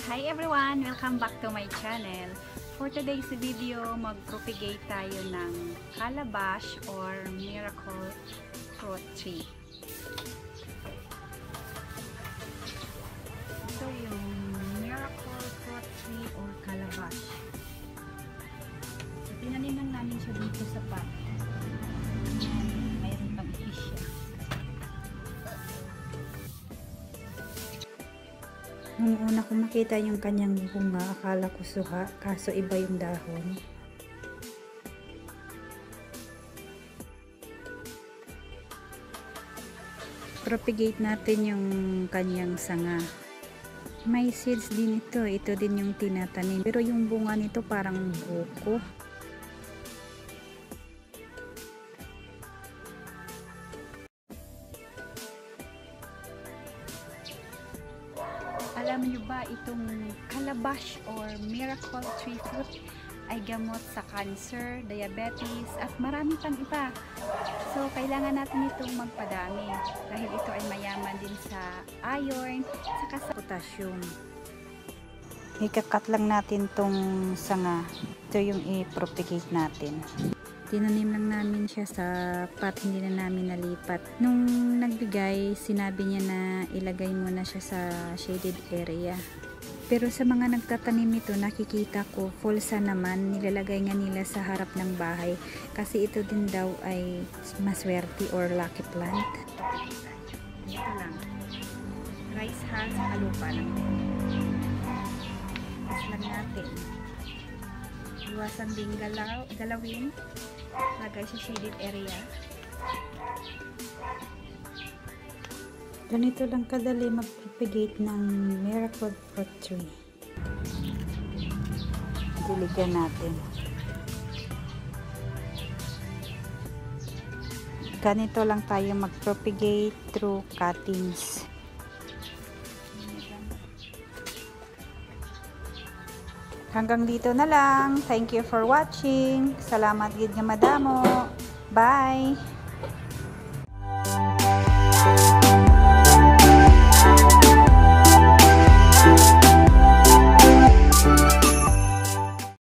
Hi everyone! Welcome back to my channel. For today's video, mag-propagate tayo ng calabash or miracle fruit tree. Ito yung miracle fruit tree or calabash. So, tinanim lang namin siya dito sa pot. Mayroon pang fish siya. Nung una ko makita yung kanyang bunga, akala ko suha, kaso iba yung dahon. Propagate natin yung kanyang sanga. May seeds din ito din yung tinatanim. Pero yung bunga nito parang buko. Alam nyo ba itong calabash or miracle tree fruit ay gamot sa cancer, diabetes, at marami pang iba. So, kailangan natin itong magpadami dahil ito ay mayaman din sa iron, saka sa Potassium. Ikakat lang natin tong sanga. Ito yung i-propagate natin. Tinanim lang namin siya sa pot, hindi na namin nalipat. Nung nagbigay, sinabi niya na ilagay muna siya sa shaded area. Pero sa mga nagtatanim ito, nakikita ko, falsa naman, nilalagay nga nila sa harap ng bahay. Kasi ito din daw ay maswerte or lucky plant. ito lang. Rice hull sa lupa lang. Tapos lang natin. Iwasan din galawin. Lagay sa shaded area. Ganito lang kadali mag-propagate ng miracle fruit tree. Diligan natin. Ganito lang tayo mag-propagate through cuttings. Hanggang dito na lang. Thank you for watching. Salamat gid nga madamo. Bye!